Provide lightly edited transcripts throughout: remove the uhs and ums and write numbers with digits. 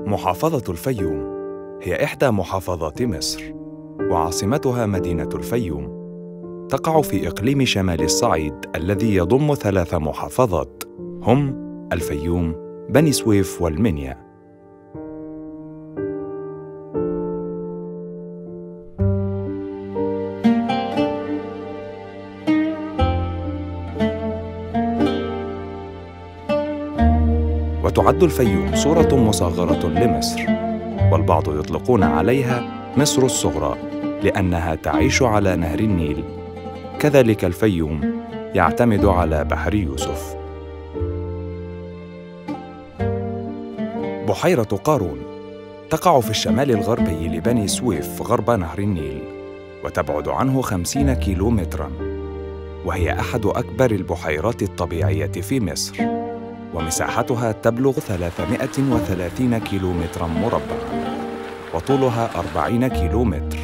محافظة الفيوم هي إحدى محافظات مصر، وعاصمتها مدينة الفيوم. تقع في إقليم شمال الصعيد الذي يضم 3 محافظات هم الفيوم، بني سويف والمنيا. وتعد الفيوم صورة مصغرة لمصر، والبعض يطلقون عليها مصر الصغرى لأنها تعيش على نهر النيل. كذلك الفيوم يعتمد على بحر يوسف. بحيرة قارون تقع في الشمال الغربي لبني سويف غرب نهر النيل، وتبعد عنه 50 كيلومتراً، وهي أحد أكبر البحيرات الطبيعية في مصر، ومساحتها تبلغ 330 كيلومتراً مربعاً، وطولها 40 كيلومتر.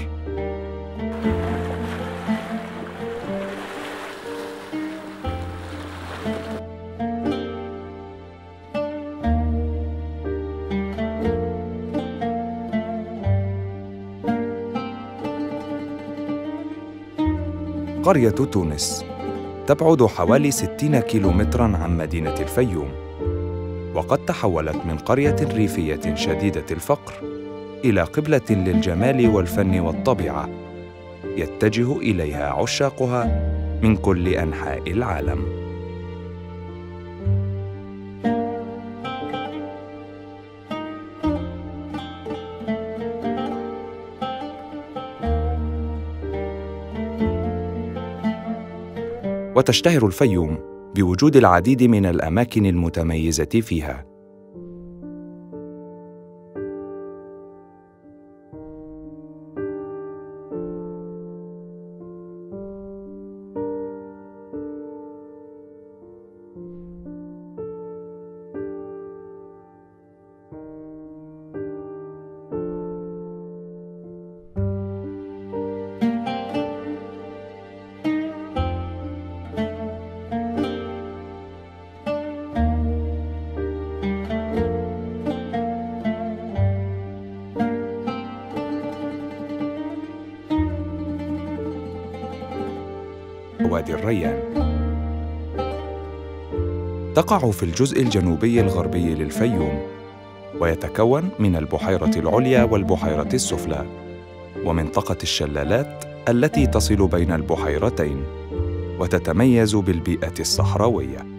قرية تونس تبعد حوالي 60 كيلومتراً عن مدينة الفيوم، وقد تحولت من قرية ريفية شديدة الفقر إلى قبلة للجمال والفن والطبيعة يتجه إليها عشاقها من كل أنحاء العالم. وتشتهر الفيوم بوجود العديد من الأماكن المتميزة فيها. وادي الريان تقع في الجزء الجنوبي الغربي للفيوم، ويتكون من البحيرة العليا والبحيرة السفلى، ومنطقة الشلالات التي تصل بين البحيرتين، وتتميز بالبيئة الصحراوية.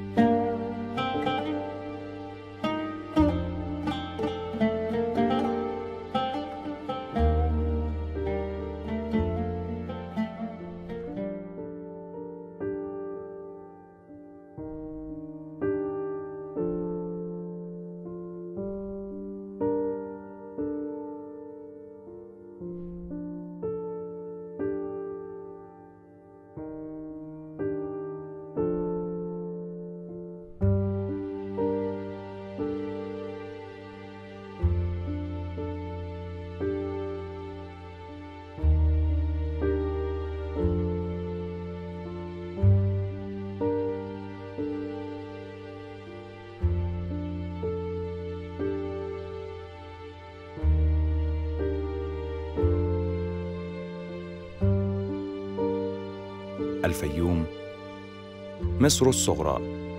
الفيوم مصر الصغرى.